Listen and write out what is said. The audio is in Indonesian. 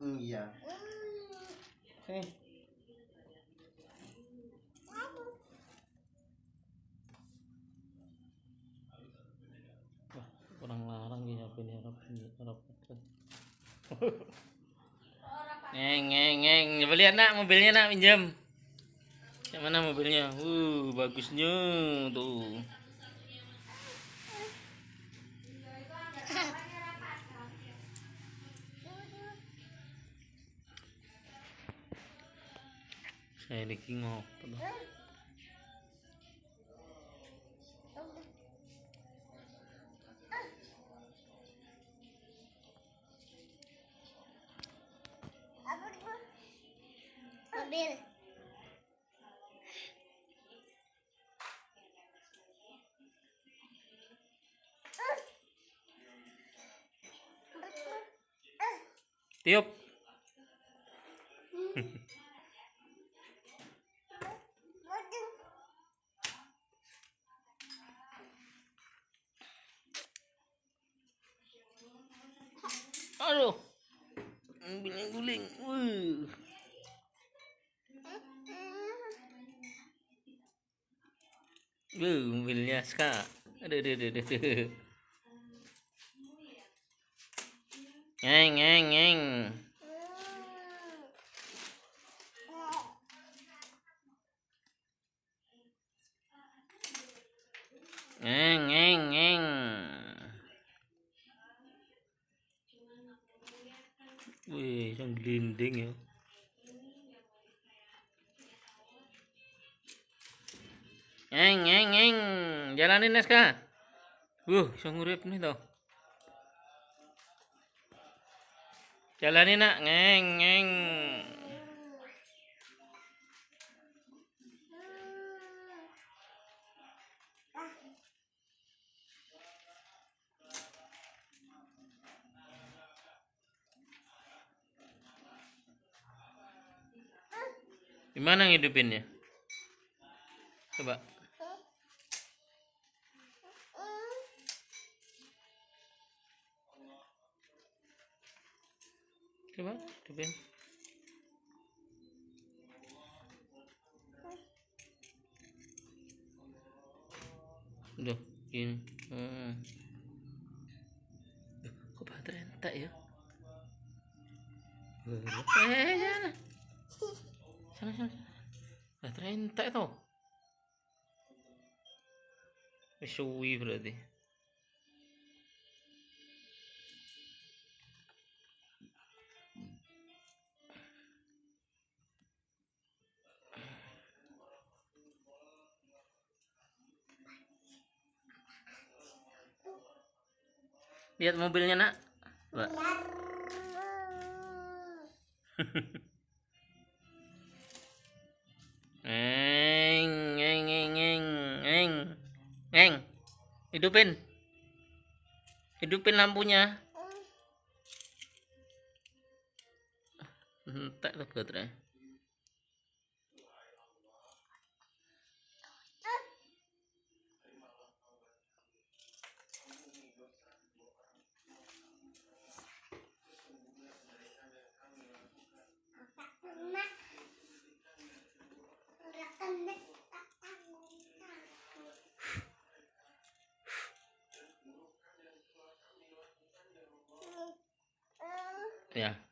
Iya. Sini. Wah, kurang larang dia ini rapatkan. Ngeng. Coba lihat nak mobilnya nak pinjam. Yang mana mobilnya? Bagusnya tuh. Saya lagi ngopo. Mobil. Tiup. Aduh. Mobilnya guling. Mobilnya Ska. Aduh. Ngeng. Ngeng. Wih, yang gelinding ya. Ngeng. Jalanin Ska. Iso ngurip nih toh. Jalanin nak, ngeng. Gimana ngidupinnya? Coba. Coba hidupin. Udah, gini. Kok baterai entek ya? Jangan. Sana. Baterai entek toh. Suwi berarti. Lihat mobilnya nak. Ngeng. Hidupin lampunya. Entek tuh baterai. Ya.